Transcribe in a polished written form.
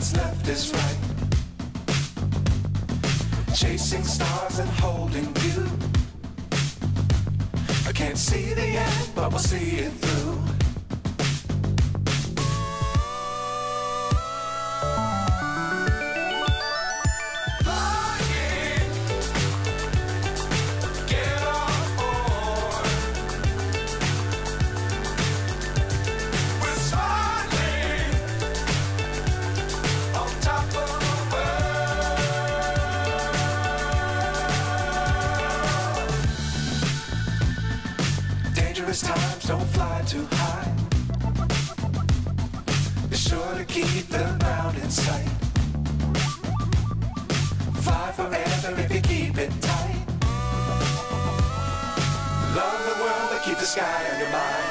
what's left is right. Chasing stars and holding you. I can't see the end, but we'll see it through. Times don't fly too high. Be sure to keep the ground in sight. Fly forever if you keep it tight. Love the world, but keep the sky on your mind.